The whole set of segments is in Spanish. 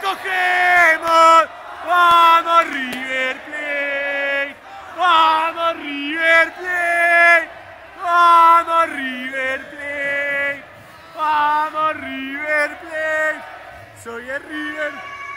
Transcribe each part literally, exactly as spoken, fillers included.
cogemos. Vamos River Plate. Vamos River Plate. Vamos River Plate. Vamos River Plate. Soy el River.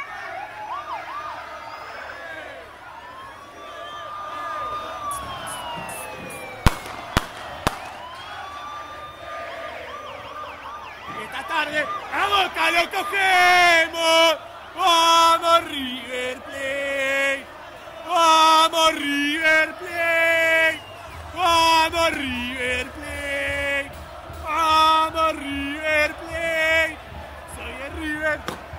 Esta tarde a Boca lo cogemos. Vamos River Plate. Vamos River Plate. Vamos River Plate. Vamos River Plate. Soy el River.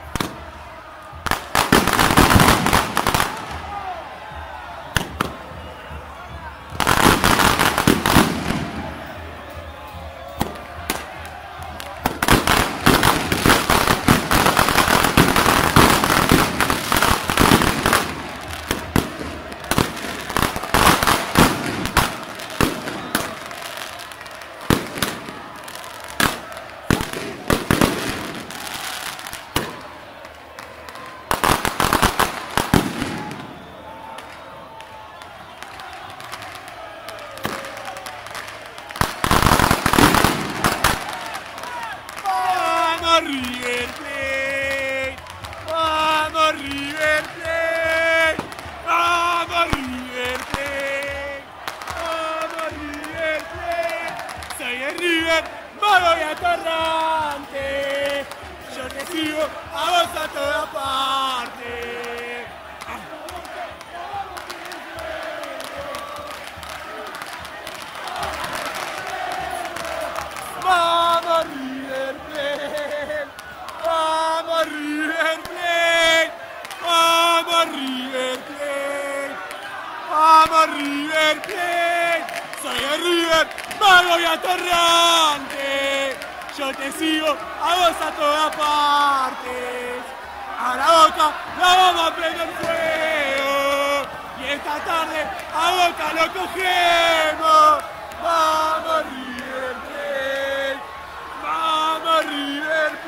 River Plate, vamos River Plate, vamos River Plate, vamos River Plate. Soy el River, mago y atorrante. Yo te sigo a vos a toda parte. Vamos River Plate. Vamos River Plate, vamos River Plate, vamos River Plate. Soy el River, mago y atorrante. Yo te sigo a vos a todas partes. A la Boca la vamos a prender fuego. Y esta tarde a Boca lo cogemos. Vamos River Plate, vamos River Plate.